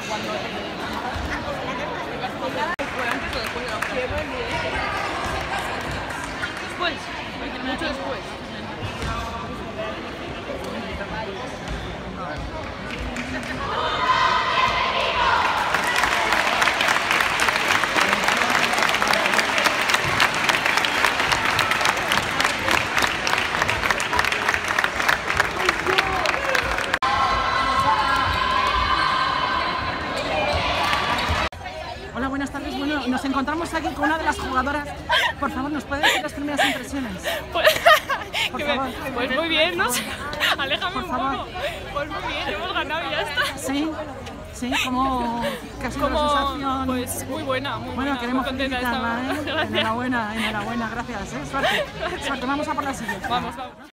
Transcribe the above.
cuando ¿fue antes o después de la obra? Después, mucho después. Hola, buenas tardes. Bueno, nos encontramos aquí con una de las jugadoras. Por favor, ¿nos puede decir las primeras impresiones? Por favor. Pues muy bien, ¿no? Aléjame Por un favor. poco. Pues muy bien, hemos ganado y ya está. Sí, sí, como casi una sensación. Pues muy buena, muy Bueno, buena. queremos Muy contenta felicitarla, estamos. ¿eh? Gracias. Enhorabuena, enhorabuena, gracias, ¿eh? Suerte, suerte, vamos a por la siguiente. Vamos, vamos.